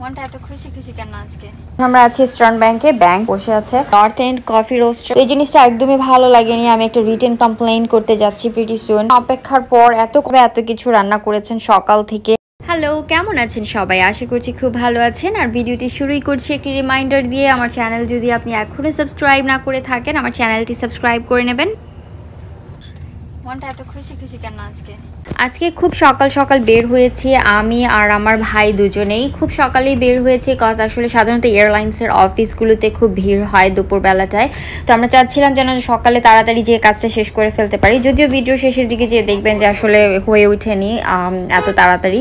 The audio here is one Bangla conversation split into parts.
মনটা এত খুশি খুশি কেন আজকে? আমরা আছি স্টার্ন ব্যাংকে, ব্যাংক বসে আছে নর্থ এন্ড কফি রোস্টার। এই জিনিসটা একদমই ভালো লাগেনি। আমি একটা রিটেন কমপ্লেইন করতে যাচ্ছি প্রিটি সুন। অপেক্ষার পর এত কিছু রান্না করেছেন সকাল থেকে। হ্যালো, কেমন আছেন সবাই? আশা করছি খুব ভালো আছেন। আর ভিডিওটি শুরুই করছি একটি রিমাইন্ডার দিয়ে, আমার চ্যানেল যদি আপনি এখনো সাবস্ক্রাইব না করে থাকেন আমার চ্যানেলটি সাবস্ক্রাইব করে নেবেন। মনটা এত খুশি খুশি কেন আজকে? আজকে খুব সকাল সকাল বের হয়েছি আমি আর আমার ভাই দুজনেই। খুব সকালেই বের হয়েছি কজ আসলে সাধারণত এয়ারলাইন্সের অফিসগুলোতে খুব ভিড় হয় দুপুরবেলাটায়। তো আমরা চাচ্ছিলাম যেন সকালে তাড়াতাড়ি যে কাজটা শেষ করে ফেলতে পারি, যদিও ভিডিও শেষের দিকে যেয়ে দেখবেন যে আসলে হয়ে ওঠেনি এত তাড়াতাড়ি।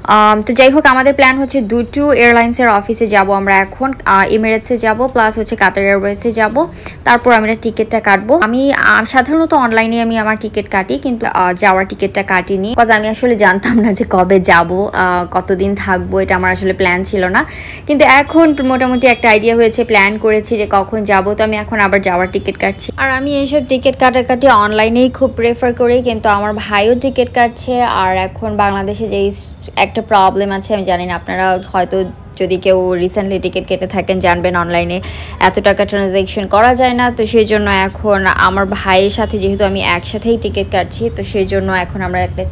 তো যাই হোক, আমাদের প্ল্যান হচ্ছে দুটো এয়ারলাইন্সের অফিসে যাব আমরা এখন। এমিরেটসে যাব, প্লাস হচ্ছে কাতার এয়ারওয়েজে যাব। তারপর আমরা টিকিটটা কাটবো। আমি সাধারণত অনলাইনে আমি আমার টিকিট কাটি, কিন্তু যাওয়ার টিকিটটা কাটিনি কজ আমি আসলে জানতাম না যে কবে যাব, কতদিন থাকবো, এটা আমার আসলে প্ল্যান ছিল না। কিন্তু এখন মোটামুটি একটা আইডিয়া হয়েছে, প্ল্যান করেছি যে কখন যাব। তো আমি এখন আবার যাওয়ার টিকিট কাটছি। আর আমি এইসব টিকিট কাটাকাটি অনলাইনেই খুব প্রেফার করি, কিন্তু আমার ভাইও টিকিট কাটছে। আর এখন বাংলাদেশে যেই একটা প্রবলেম আছে, আমি জানি না, আপনারা হয়তো যদি কেউ রিসেন্টলি টিকিট কেটে থাকেন জানবেন অনলাইনে এত টাকা ট্রানজ্যাকশন করা যায় না। তো সেই জন্য এখন আমার ভাইয়ের সাথে যেহেতু আমি একসাথেই টিকিট কাটছি, তো সেই জন্য এখন আমরা একটা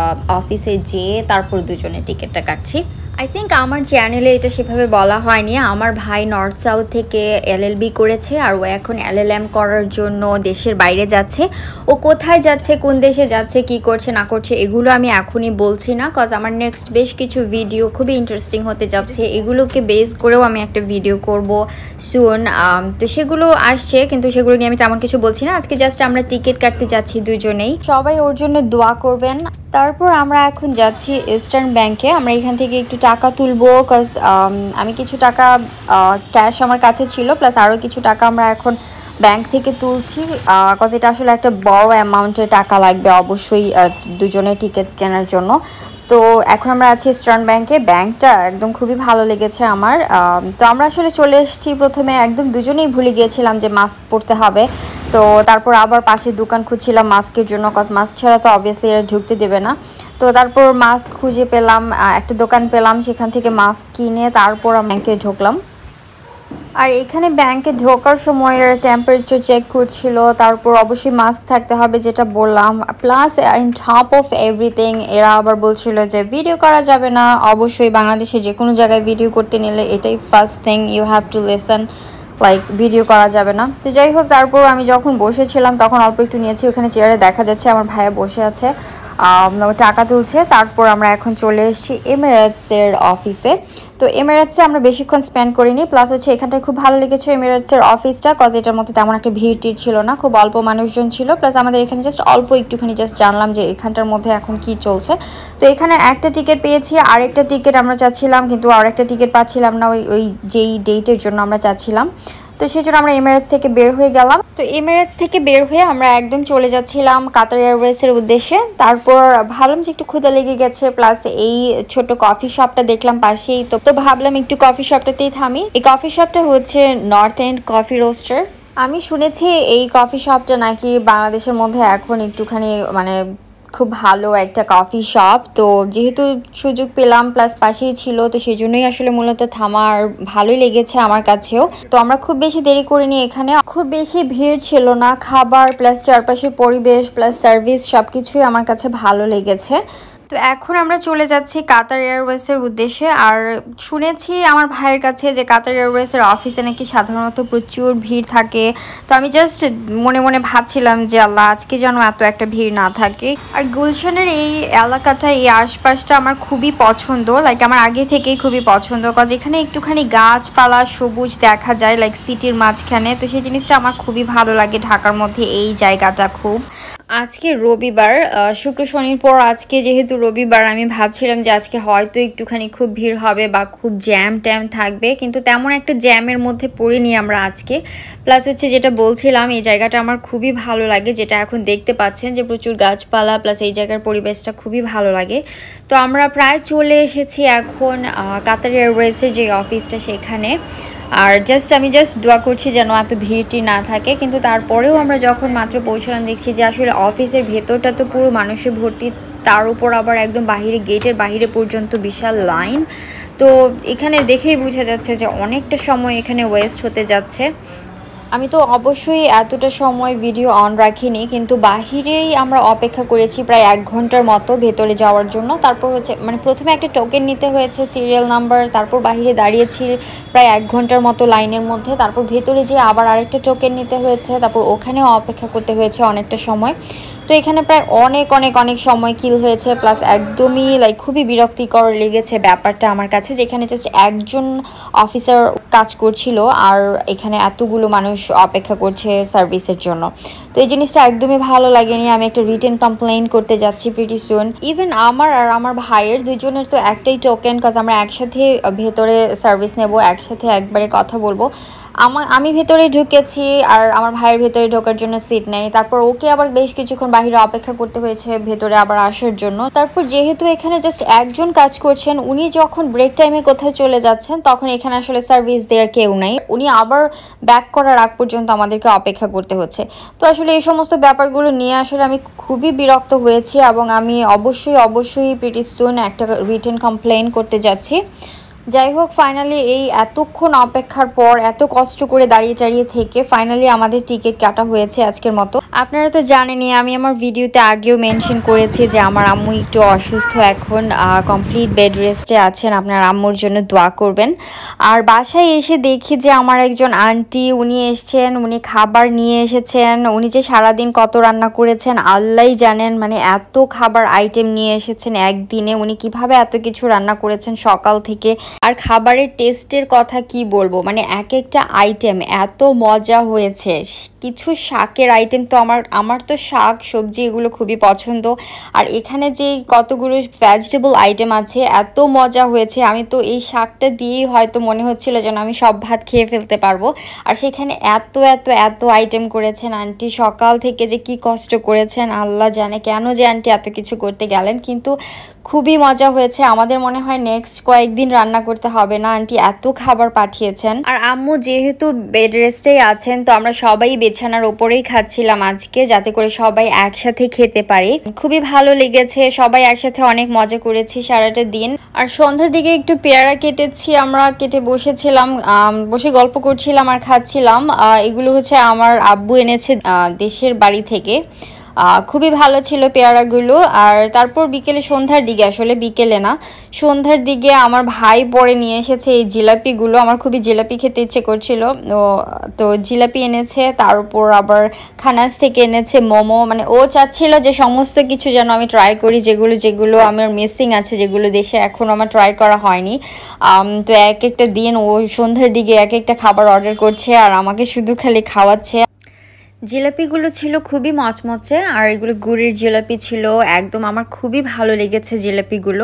অফিসে যেয়ে তারপর দুজনে টিকিটটা কাটছি। আই থিঙ্ক আমার চ্যানেলে এটা সেভাবে বলা হয়নি, আমার ভাই নর্থ সাউথ থেকে এলএলবি করেছে আর ও এখন এলএলএম করার জন্য দেশের বাইরে যাচ্ছে। ও কোথায় যাচ্ছে, কোন দেশে যাচ্ছে, কি করছে না করছে এগুলো আমি এখনই বলছি না, কজ আমার নেক্সট বেশ কিছু ভিডিও খুবই ইন্টারেস্টিং হতে যাচ্ছে। এগুলোকে বেস করেও আমি একটা ভিডিও করব সুন। তো সেগুলো আসছে, কিন্তু সেগুলো নিয়ে আমি তেমন কিছু বলছি না। আজকে জাস্ট আমরা টিকিট কাটতে যাচ্ছি দুজনেই, সবাই ওর জন্য দোয়া করবেন। তারপর আমরা এখন যাচ্ছি ইস্টার্ন ব্যাংকে। আমরা এখান থেকে একটু টাকা তুলবো, কজ আমি কিছু টাকা ক্যাশ আমার কাছে ছিল, প্লাস আরও কিছু টাকা আমরা এখন ব্যাংক থেকে তুলছি, কজ এটা আসলে একটা বড় অ্যামাউন্টের টাকা লাগবে অবশ্যই দুজনের টিকিটস কেনার জন্য। তো এখন আমরা আছি ইস্টার্ন ব্যাংকে। ব্যাংকটা একদম খুবই ভালো লেগেছে আমার। তো আমরা আসলে চলে এসেছি, প্রথমে একদম দুজনেই ভুলে গিয়েছিলাম যে মাস্ক পরতে হবে। তো তারপর আবার পাশে দোকান খুঁজছিলাম মাস্কের জন্য, কজ মাস্ক ছাড়া তো অবভিয়াসলি এরা ঢুকতে দেবে না। তো তারপর মাস্ক খুঁজে পেলাম, একটা দোকান পেলাম, সেখান থেকে মাস্ক কিনে তারপর ব্যাংকে ঢুকলাম। আর এখানে ব্যাংকে ঢোকার সময় এরা টেম্পারেচার চেক করছিল, তারপর অবশ্যই মাস্ক থাকতে হবে যেটা বললাম, plus in top of everything এরা আবার বলছিল যে ভিডিও করা যাবে না। অবশ্যই বাংলাদেশে যে কোনো জায়গায় ভিডিও করতে নিলে এটাই first thing, you have to listen, like video করা যাবে না। তো যাই হোক, তারপর আমি যখন বসেছিলাম তখন অল্প একটু নিয়েছি, ওখানে চেয়ারে দেখা যাচ্ছে আমার ভাইয়া বসে আছে, টাকা তুলছে। তারপর আমরা এখন চলে এসেছি এমিরেটসের অফিসে। তো এমিরেটসে আমরা বেশিক্ষণ স্পেন্ড করিনি, প্লাস হচ্ছে এখানটায় খুব ভালো লেগেছে এমিরেটসের অফিসটা, কজ এটার মধ্যে তেমন একটা ভিড় ছিল না, খুব অল্প মানুষজন ছিল। প্লাস আমাদের এখানে জাস্ট অল্প একটুখানি জাস্ট জানলাম যে এখানটার মধ্যে এখন কি চলছে। তো এখানে একটা টিকিট পেয়েছি, আরেকটা টিকিট আমরা চাচ্ছিলাম, কিন্তু আরেকটা টিকিট পাচ্ছিলাম না ওই যেই ডেটের জন্য আমরা চাচ্ছিলাম। তো সেই জন্য আমরা এমিরেটস থেকে বের হয়ে গেলাম। তো এমিরেটস থেকে বের হয়ে আমরা একদম চলে যাচ্ছিলাম কাতার এয়ারওয়েজের উদ্দেশ্যে। তারপর ভাবলাম যে একটু ক্ষুধা লেগে গেছে, প্লাস এই ছোট কফি শপটা দেখলাম পাশেই, তো ভাবলাম একটু কফি শপটাতেই থামি। এই কফি শপটা হচ্ছে নর্থ এন্ড কফি রোস্টার। আমি শুনেছি এই কফি শপটা নাকি বাংলাদেশের মধ্যে এখন একটুখানি মানে খুব ভালো একটা কফি শপ। তো যেহেতু সুযোগ পেলাম, প্লাস পাশেই ছিল, তো সেই জন্যই আসলে মূলত থামা, আর ভালোই লেগেছে আমার কাছেও। তো আমরা খুব বেশি দেরি করিনি, এখানে খুব বেশি ভিড় ছিল না, খাবার প্লাস চারপাশের পরিবেশ প্লাস সার্ভিস সবকিছুই আমার কাছে ভালো লেগেছে। তো এখন আমরা চলে যাচ্ছি কাতার এয়ারওয়েজের উদ্দেশ্যে। আর শুনেছি আমার ভাইয়ের কাছে যে কাতার এয়ারওয়েজের অফিসে নাকি সাধারণত প্রচুর ভিড় থাকে। তো আমি জাস্ট মনে মনে ভাবছিলাম যে আল্লাহ আজকে যেন এত একটা ভিড় না থাকে। আর গুলশানের এই এলাকাটা, এই আশপাশটা আমার খুবই পছন্দ, লাইক আমার আগে থেকেই খুবই পছন্দ, কজ এখানে একটুখানি গাছপালা সবুজ দেখা যায় লাইক সিটির মাঝখানে। তো সেই জিনিসটা আমার খুবই ভালো লাগে ঢাকার মধ্যে এই জায়গাটা খুব। আজকে রবিবার, শুক্র শনির পর আজকে যেহেতু রবিবার, আমি ভাবছিলাম যে আজকে হয়তো একটুখানি খুব ভিড় হবে বা খুব জ্যাম ট্যাম থাকবে, কিন্তু তেমন একটা জ্যামের মধ্যে পড়িনি আমরা আজকে। প্লাস হচ্ছে যেটা বলছিলাম, এই জায়গাটা আমার খুবই ভালো লাগে, যেটা এখন দেখতে পাচ্ছেন যে প্রচুর গাছপালা, প্লাস এই জায়গার পরিবেশটা খুবই ভালো লাগে। তো আমরা প্রায় চলে এসেছি এখন কাতার এয়ারওয়েজের যে অফিসটা সেখানে। আর আমি জাস্ট দোয়া করছি যেন এত ভিড়টি না থাকে। কিন্তু তারপরেও আমরা যখন মাত্র পৌঁছলাম দেখছি যে আসলে অফিসের ভেতরটা তো পুরো মানুষে ভর্তি, তার উপর আবার একদম বাহিরে গেটের বাহিরে পর্যন্ত বিশাল লাইন। তো এখানে দেখেই বোঝা যাচ্ছে যে অনেকটা সময় এখানে ওয়েস্ট হতে যাচ্ছে। আমি তো অবশ্যই এতটা সময় ভিডিও অন রাখিনি, কিন্তু বাহিরেই আমরা অপেক্ষা করেছি প্রায় 1 ঘন্টার মতো ভেতরে যাওয়ার জন্য। তারপর হচ্ছে মানে প্রথমে একটা টোকেন নিতে হয়েছে, সিরিয়াল নাম্বার, তারপর বাহিরে দাঁড়িয়েছি প্রায় 1 ঘন্টার মতো লাইনের মধ্যে। তারপর ভেতরে যেয়ে আবার আরেকটা টোকেন নিতে হয়েছে, তারপর ওখানেও অপেক্ষা করতে হয়েছে অনেকটা সময়। তো এখানে প্রায় অনেক সময় কিল হয়েছে, প্লাস একদমই খুবই বিরক্তিকর লেগেছে ব্যাপারটা আমার কাছে, যেখানে জাস্ট একজন অফিসার কাজ করছিল আর এখানে এতগুলো মানুষ অপেক্ষা করছে সার্ভিসের জন্য। তো এই জিনিসটা একদমই ভালো লাগেনি। আমি একটা রিটেন কমপ্লেইন করতে যাচ্ছি প্রিটি সুন। ইভেন আমার আর আমার ভাইয়ের দুজনের তো একটাই টোকেন, কাজ আমরা একসাথে ভেতরে সার্ভিস নেব, একসাথে একবারে কথা বলবো। আমি ভেতরে ঢুকেছি আর আমার ভাইয়ের ভেতরে ঢোকার জন্য সিট নেই। তারপর ওকে আবার বেশ কিছুক্ষণ বাইরে অপেক্ষা করতে হয়েছে ভেতরে আবার আসার জন্য। তারপর যেহেতু এখানে জাস্ট একজন কাজ করছেন, উনি যখন ব্রেক টাইমে কোথাও চলে যাচ্ছেন তখন এখানে আসলে সার্ভিস দেওয়ার কেউ নাই, উনি আবার ব্যাক করার আগ পর্যন্ত আমাদেরকে অপেক্ষা করতে হচ্ছে। তো আসলে এই সমস্ত ব্যাপারগুলো নিয়ে আসলে আমি খুবই বিরক্ত হয়েছি এবং আমি অবশ্যই প্রিটি সুন একটা রিটেন কমপ্লেইন করতে যাচ্ছি। যাই হোক, ফাইনালি এই এতক্ষণ অপেক্ষার পর এত কষ্ট করে দাঁড়িয়ে থেকে ফাইনালি আমাদের টিকিট কাটা হয়েছে আজকের মতো। আপনারা তো জানেনই, আমি আমার ভিডিওতে আগেও মেনশন করেছি যে আমার আম্মু একটু অসুস্থ, এখন কমপ্লিট বেড রেস্টে আছেন। আপনার আম্মুর জন্য দোয়া করবেন। আর বাসায় এসে দেখি যে আমার একজন আন্টি উনি এসছেন, উনি খাবার নিয়ে এসেছেন। উনি যে সারাদিন কত রান্না করেছেন আল্লাহই জানেন, মানে এত খাবার আইটেম নিয়ে এসেছেন একদিনে। উনি কিভাবে এত কিছু রান্না করেছেন সকাল থেকে। আর খাবারের টেস্টের কথা কি বলবো, মানে এক একটা আইটেম এত মজা হয়েছে। কিছু শাকের আইটেম তো আমার তো শাক সবজি এগুলো খুবই পছন্দ, আর এখানে যে কতগুলো ভেজিটেবল আইটেম আছে এত মজা হয়েছে। আমি তো এই শাকটা দিয়েই হয়তো মনে হচ্ছিল যেন আমি সব ভাত খেয়ে ফেলতে পারবো। আর সেখানে এত আইটেম করেছেন আন্টি, সকাল থেকে যে কি কষ্ট করেছেন আল্লাহ জানে, কেন যে আন্টি এত কিছু করতে গেলেন। কিন্তু খুবই মজা হয়েছে। আমাদের মনে হয় নেক্সট কয়েকদিন রান্না করতে হবে না, আন্টি এত খাবার পাঠিয়েছেন। আর আম্মু যেহেতু বেড রেস্টেই আছেন, তো আমরা সবাই বিছানার ওপরেই খাচ্ছিলাম আজকে, যাতে করে সবাই একসাথে খেতে পারি। খুবই ভালো লেগেছে, সবাই একসাথে অনেক মজা করেছি সারাটা দিন। আর সন্ধ্যার দিকে একটু পেয়ারা কেটেছি, আমরা কেটে বসেছিলাম, বসে গল্প করছিলাম আর খাচ্ছিলাম। এগুলো হচ্ছে আমার আব্বু এনেছে দেশের বাড়ি থেকে। খুবই ভালো ছিল পেয়ারাগুলো। আর তারপর সন্ধ্যার দিকে, আসলে বিকেলে না, সন্ধ্যার দিকে আমার ভাই পরে নিয়ে এসেছে এই জিলাপিগুলো। আমার খুবই জিলাপি খেতে ইচ্ছে করছিল, তো জিলাপি এনেছে। তার উপর আবার খানাস থেকে এনেছে মোমো। মানে ও চাচ্ছিল যে সমস্ত কিছু যেন আমি ট্রাই করি, যেগুলো আমার মিসিং আছে, যেগুলো দেশে এখনও আমার ট্রাই করা হয়নি। তো এক একটা দিন ও সন্ধ্যার দিকে এক একটা খাবার অর্ডার করছে আর আমাকে শুধু খালি খাওয়াচ্ছে। জিলাপিগুলো ছিল খুবই মচমচে, আর এগুলো গুড়ের জিলাপি ছিল একদম। আমার খুবই ভালো লেগেছে জিলাপিগুলো।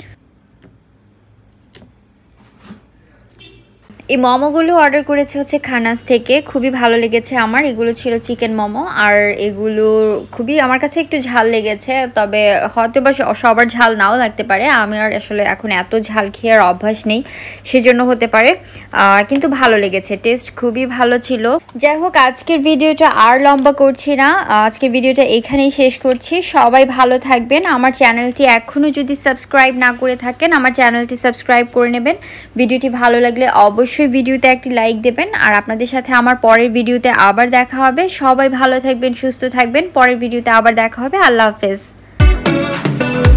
এই মোমোগুলো অর্ডার করেছে হচ্ছে খানাস থেকে, খুবই ভালো লেগেছে আমার। এগুলো ছিল চিকেন মোমো, আর এগুলো খুবই আমার কাছে একটু ঝাল লেগেছে, তবে হয়তো বা সবার ঝাল নাও লাগতে পারে। আমি আর আসলে এখন এত ঝাল খেয়ে আর অভ্যাস নেই, সেজন্য হতে পারে, কিন্তু ভালো লেগেছে, টেস্ট খুবই ভালো ছিল। যাই হোক, আজকের ভিডিওটা আর লম্বা করছি না, আজকের ভিডিওটা এখানেই শেষ করছি। সবাই ভালো থাকবেন। আমার চ্যানেলটি এখনও যদি সাবস্ক্রাইব না করে থাকেন, আমার চ্যানেলটি সাবস্ক্রাইব করে নেবেন। ভিডিওটি ভালো লাগলে অবশ্যই ভিডিওতে একটি লাইক দেবেন। আর আপনাদের সাথে আমার পরের ভিডিওতে আবার দেখা হবে। সবাই ভালো থাকবেন, সুস্থ থাকবেন। পরের ভিডিওতে আবার দেখা হবে। আল্লাহ হাফেজ।